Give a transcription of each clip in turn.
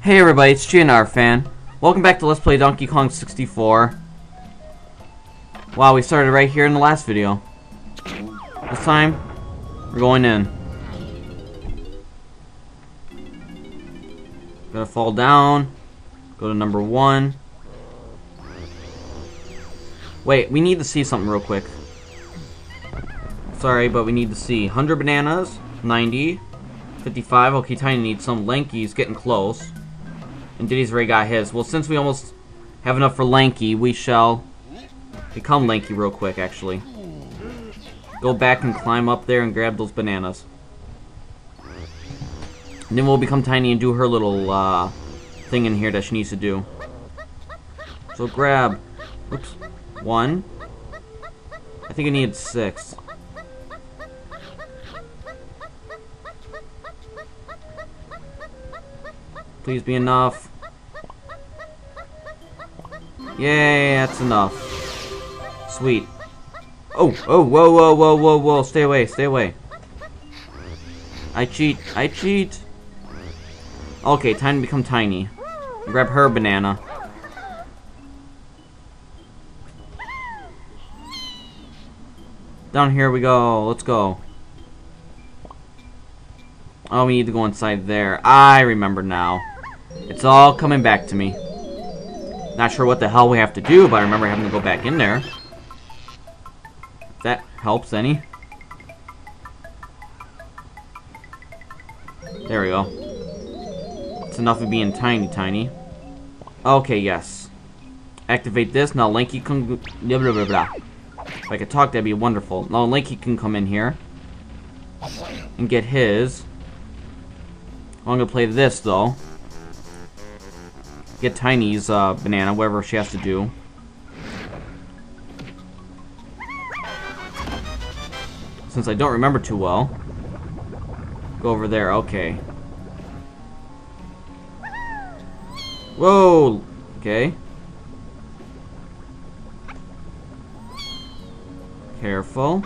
Hey everybody, it's GNR Fan. Welcome back to Let's Play Donkey Kong 64. Wow, we started right here in the last video. This time, we're going in. Gotta fall down. Go to number 1. Wait, we need to see something real quick. Sorry, but we need to see 100 bananas, 90, 55. Okay, Tiny needs some. Lanky's getting close. And Diddy's already got his. Well, since we almost have enough for Lanky, we shall become Lanky real quick, actually. Go back and climb up there and grab those bananas. And then we'll become Tiny and do her little thing in here that she needs to do. So grab, oops, 1. I think I needed 6. Please be enough. Yay, that's enough. Sweet. Oh, whoa, stay away, stay away. I cheat, I cheat. Okay, time to become Tiny. Grab her banana. Down here we go, let's go. Oh, we need to go inside there. I remember now. It's all coming back to me. Not sure what the hell we have to do, but I remember having to go back in there. If that helps any. There we go. It's enough of being tiny. Okay, yes. Activate this. Now Lanky can... Blah, blah, blah, blah. If I could talk, that'd be wonderful. Now Lanky can come in here and get his. I'm gonna play this, though. Get Tiny's banana, whatever she has to do. Since I don't remember too well. Go over there, okay. Whoa! Okay. Careful.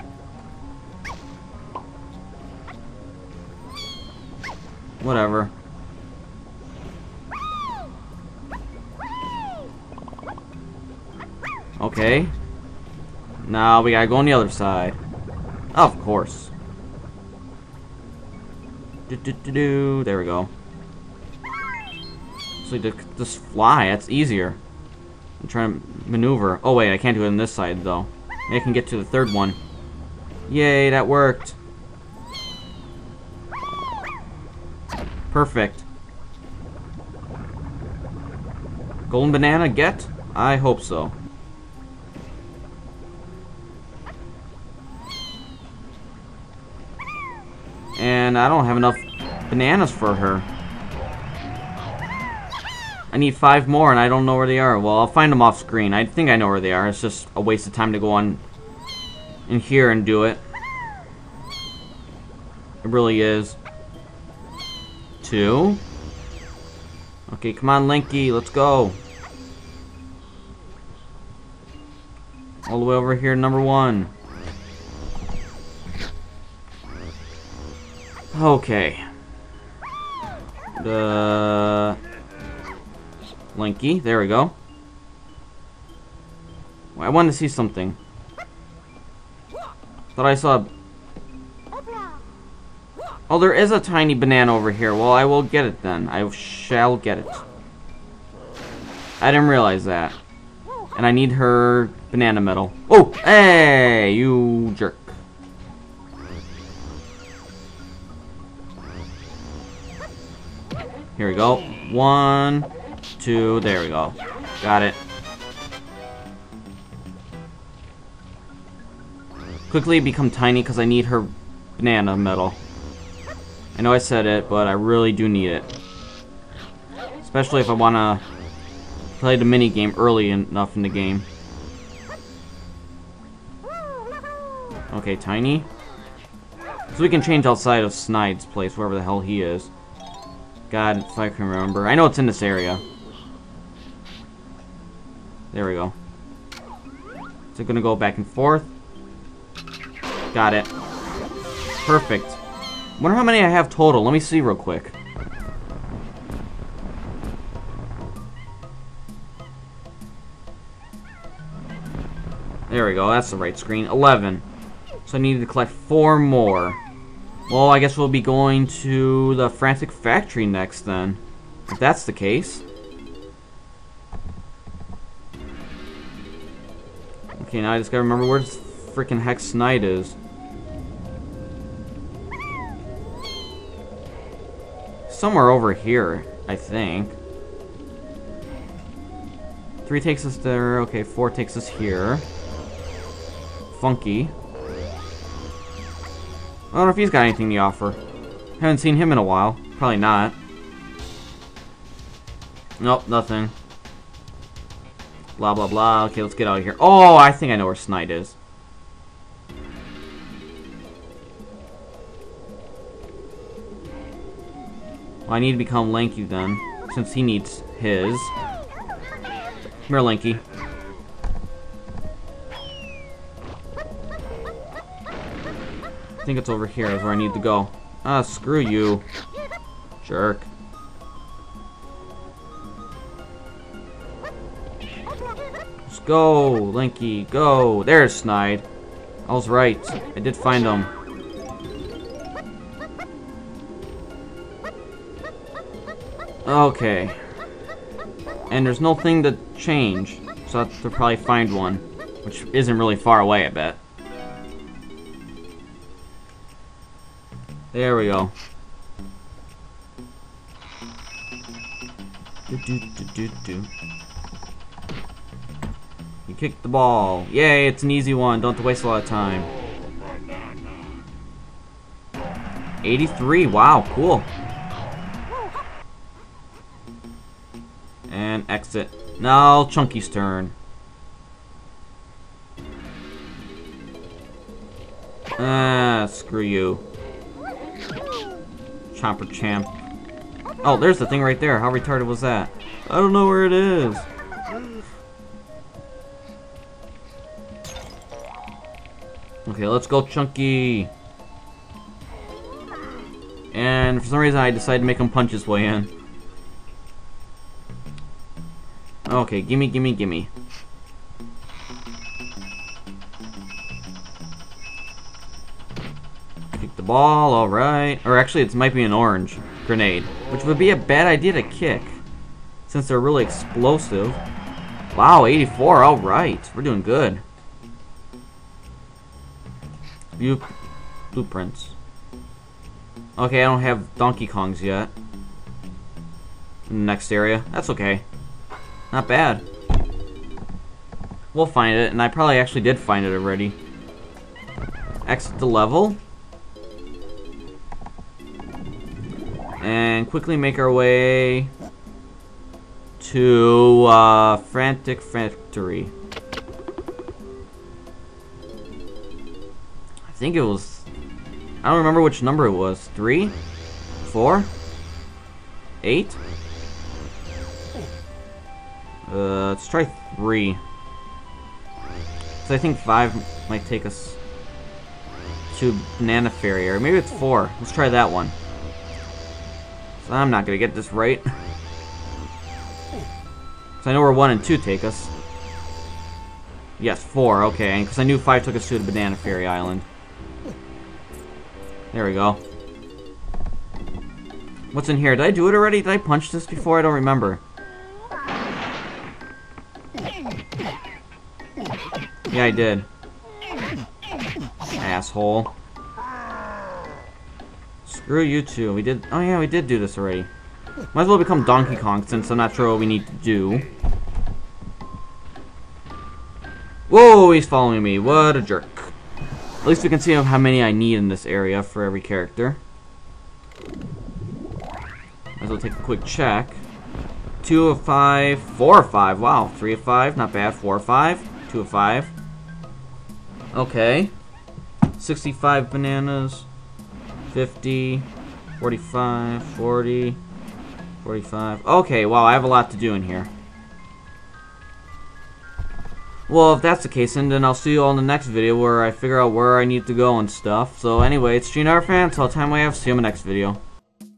Whatever. Okay. Now we gotta go on the other side. Of course. There we go. So just fly. That's easier. I'm trying to maneuver. Oh wait, I can't do it on this side though. Maybe I can get to the third one. Yay, that worked. Perfect. Golden banana, get? I hope so. And I don't have enough bananas for her. I need 5 more and I don't know where they are. Well, I'll find them off screen. I think I know where they are. It's just a waste of time to go on in here and do it. It really is. 2. Okay, come on, Lanky, let's go. All the way over here, number 1. Okay. Lanky, there we go. I wanted to see something. Thought I saw. Oh, there is a tiny banana over here. Well, I will get it then. I shall get it. I didn't realize that. And I need her banana medal. Oh, hey, you jerk. Here we go. 1, 2, there we go. Got it. Quickly become Tiny because I need her banana medal. I know I said it, but I really do need it. Especially if I want to play the mini game early enough in the game. Okay, Tiny. So we can change outside of Snide's place, wherever the hell he is. God, if I can remember. I know it's in this area. There we go. Is it gonna go back and forth? Got it. Perfect. Wonder how many I have total. Let me see real quick. There we go, that's the right screen. 11. So I need to collect 4 more. Well, I guess we'll be going to the Frantic Factory next then. If that's the case. Okay, now I just gotta remember where this freaking heck Snide is. Somewhere over here, I think. 3 takes us there. Okay, 4 takes us here. Funky. I don't know if he's got anything to offer. Haven't seen him in a while. Probably not. Nope, nothing. Blah, blah, blah. Okay, let's get out of here. Oh, I think I know where Snide is. Well, I need to become Lanky then, since he needs his. Come here, Lanky. I think it's over here is where I need to go. Ah, screw you. Jerk. Let's go, Lanky, go. There's Snide. I was right. I did find him. Okay. And there's no thing to change, so I have to probably find one, which isn't really far away, I bet. There we go. You kicked the ball. Yay, it's an easy one. Don't have to waste a lot of time. 83. Wow, cool. And exit. Now, Chunky's turn. Ah, screw you. Chomper Champ. Oh, there's the thing right there. How retarded was that? I don't know where it is. Okay, let's go, Chunky. And for some reason, I decided to make him punch his way in. Okay, gimme, gimme, gimme. Kick the ball, alright. Or actually, it might be an orange grenade, which would be a bad idea to kick, since they're really explosive. Wow, 84, alright. We're doing good. View blueprints. Okay, I don't have Donkey Kongs yet. In the next area. That's okay. Not bad. We'll find it, and I probably actually did find it already. Exit the level. And quickly make our way to Frantic Factory. I think it was... I don't remember which number it was. 3? 4? 8? Let's try 3. So I think 5 might take us to Banana Ferry, or maybe it's 4. Let's try that one. So I'm not gonna get this right. So I know where 1 and 2 take us. Yes, 4, okay, because I knew 5 took us to the Banana Ferry Island. There we go. What's in here? Did I do it already? Did I punch this before? I don't remember. Yeah, I did. Asshole. Screw you two. We did... Oh yeah, we did do this already. Might as well become Donkey Kong, since I'm not sure what we need to do. Whoa, he's following me. What a jerk. At least we can see how many I need in this area for every character. Might as well take a quick check. 2 of 5. 4 of 5. Wow. 3 of 5. Not bad. 4 of 5. 2 of 5. Okay. 65 bananas. 50. 45. 40. 45. Okay, wow, I have a lot to do in here. Well, if that's the case, then I'll see you all in the next video where I figure out where I need to go and stuff. So anyway, it's GNR Fan, so all the time I have. See you in the next video.